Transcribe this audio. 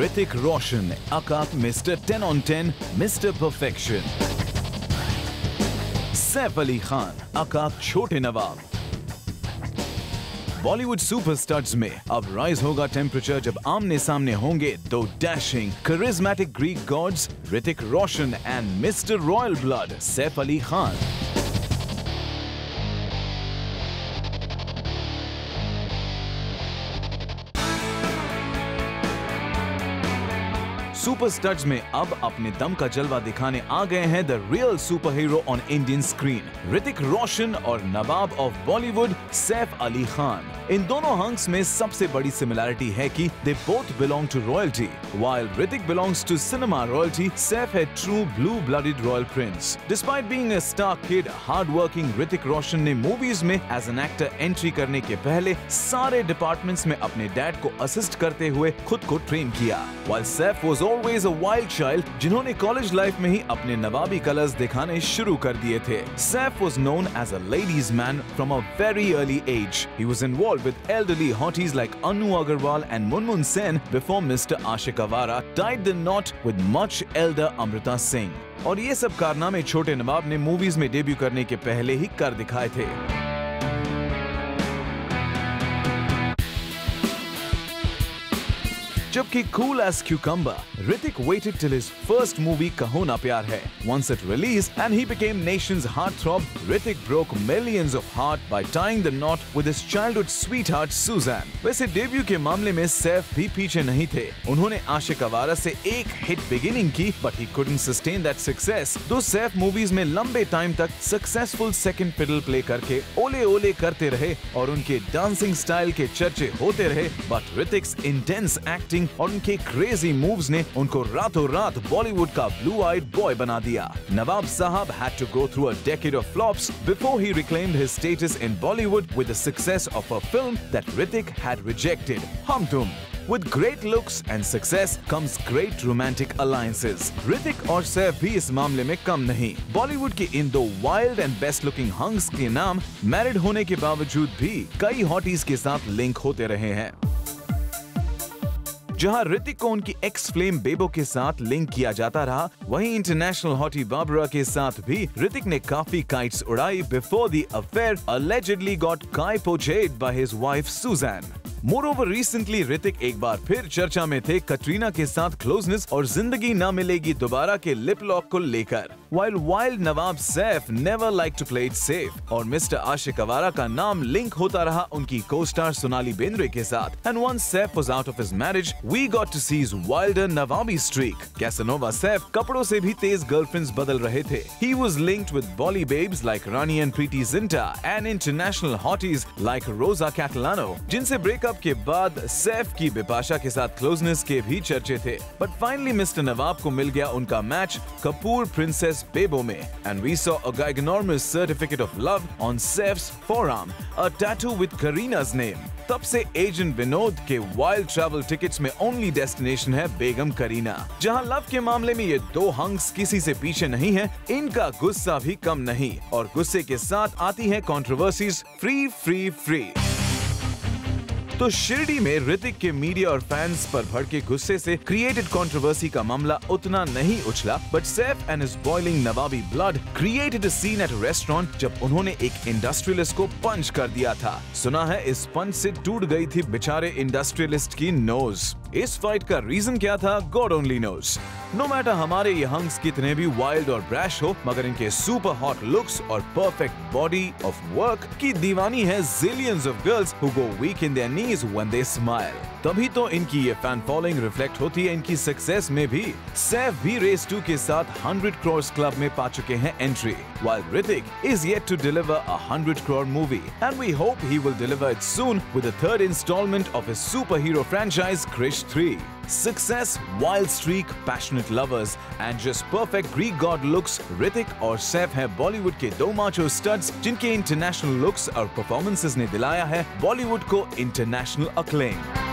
Hrithik Roshan, aka Mr. 10 on 10, Mr. Perfection. Saif Ali Khan, aka छोटे नवाब. Bollywood superstars में अब rise होगा temperature जब आमने सामने होंगे दो dashing charismatic Greek gods Hrithik Roshan and mister royal blood Saif Ali Khan. Superstars में अब अपने दम का जलवा दिखाने आ गए हैं the real super hero on Indian screen Hrithik Roshan और नवाब ऑफ बॉलीवुड सैफ अली खान. इन दोनों हंक्स में सबसे बड़ी सिमिलैरिटी है कि they both belong to royalty. While Hrithik belongs to cinema royalty, Saif है true blue blooded royal prince. Despite being a star kid, hard working Hrithik Roshan ने मूवीज में एज एन एक्टर एंट्री करने के पहले सारे डिपार्टमेंट्स में अपने डैड को असिस्ट करते हुए खुद को ट्रेन किया. While Saif was always a wild child, जिन्होंने कॉलेज लाइफ में ही अपने नवाबी कलर्स दिखाने शुरू कर दिए थे. Saif was known as a ladies' man from a very early age. He was involved with elderly hotties like Anu Agarwal and Munmun Sen before Mr. Ashik Awara tied the knot with much elder Amrita Singh. और ये सब कारनामे छोटे नवाब ने movies में debut करने के पहले ही कर दिखाए थे. जबकि cool as cucumber, Hrithik waited till his first movie Kaho Na Pyar Hai. Once it released and he became nation's heartthrob, Hrithik broke millions of hearts by tying the knot with his childhood sweetheart Suzanne. वैसे debut के मामले में सैफ भी पीछे नहीं थे. उन्होंने आशिक आवारा से एक हिट बिगिनिंग की, but he couldn't sustain that success. दो सैफ मूवीज में लंबे टाइम तक सक्सेसफुल सेकंड फिडल प्ले करके ओले ओले करते रहे और उनके डांसिंग स्टाइल के चर्चे होते रहे. But Hrithik's intense acting और उनके क्रेजी मूव्स ने उनको रातों रात बॉलीवुड का ब्लू आइड बॉय बना दिया. नवाब साहब had to go through a decade of flops before he reclaimed his status in Bollywood with the success of a film that Hrithik had rejected, Hum Tum. With great looks and success comes great romantic alliances. Hrithik और सैफ भी इस मामले में कम नहीं. बॉलीवुड के इन दो wild and best looking hunks के नाम मैरिड होने के बावजूद भी कई हॉटीज के साथ लिंक होते रहे हैं. जहां ऋतिक को उनकी एक्स फ्लेम बेबो के साथ लिंक किया जाता रहा, वहीं इंटरनेशनल हॉटी बाबरा के साथ भी ऋतिक ने काफी काइट्स उड़ाई before the affair allegedly got kai-pochade by his wife Suzanne. Moreover, recently Hrithik एक बार फिर चर्चा में थे कटरीना के साथ क्लोजनेस और जिंदगी ना मिलेगी दोबारा के लिप लॉक को लेकर. While wild Nawab Saif never liked to play it safe, और मिस्टर आशिक अवारा का नाम लिंक होता रहा उनकी को-स्टार सोनाली बेंद्रे के साथ. And once Saif was out of his marriage, we got to see his wilder नवाबी streak. Casanova Saif कपड़ों से भी तेज गर्लफ्रेंड्स बदल रहे थे. He was linked with Bolly babes like Rani and Preeti Zinta and international hotties like Rosa Catalano, जिनसे breakup के बाद सैफ की बिपाशा के साथ क्लोजनेस के भी चर्चे थे. But finally मिस्टर नवाब को मिल गया उनका मैच कपूर प्रिंसेस बेबो में, and we saw a ginormous certificate of love on Saif's forearm, a tattoo with Karina's name. तब से एजेंट विनोद के वाइल्ड ट्रैवल टिकट्स में ओनली डेस्टिनेशन है बेगम करीना. जहां लव के मामले में ये दो हंक्स किसी से पीछे नहीं है, इनका गुस्सा भी कम नहीं, और गुस्से के साथ आती है कंट्रोवर्सीज फ्री फ्री फ्री. तो शिरडी में ऋतिक के मीडिया और फैंस पर भड़के गुस्से से क्रिएटेड कंट्रोवर्सी का मामला उतना नहीं उछला, but Saif and his boiling नवाबी blood created a scene at a restaurant जब उन्होंने एक इंडस्ट्रियलिस्ट को पंच कर दिया था. सुना है इस पंच से टूट गई थी बेचारे इंडस्ट्रियलिस्ट की नोज. इस फाइट का रीजन क्या था, god only knows. No matter हमारे ये हंक्स कितने भी वाइल्ड और ब्रैश हो, मगर इनके सुपर हॉट लुक्स और परफेक्ट बॉडी ऑफ वर्क की दीवानी है zillions of girls who go weak in their knees when they smile. तभी तो इनकी ये फैन फॉलोइंग रिफ्लेक्ट होती है इनकी सक्सेस में भी. सैफ भी रेस 2 के साथ 100 crores क्लब में पा चुके हैं entry, while Hrithik is yet to deliver a 100 crore movie, and we hope he will deliver it soon with the third installment of his superhero franchise Krish 3. Success, wild streak, passionate lovers, and just perfect Greek god looks. Hrithik और सैफ हैं बॉलीवुड के दो macho studs जिनके international looks और performances ने दिलाया है बॉलीवुड को इंटरनेशनल अक्लेम.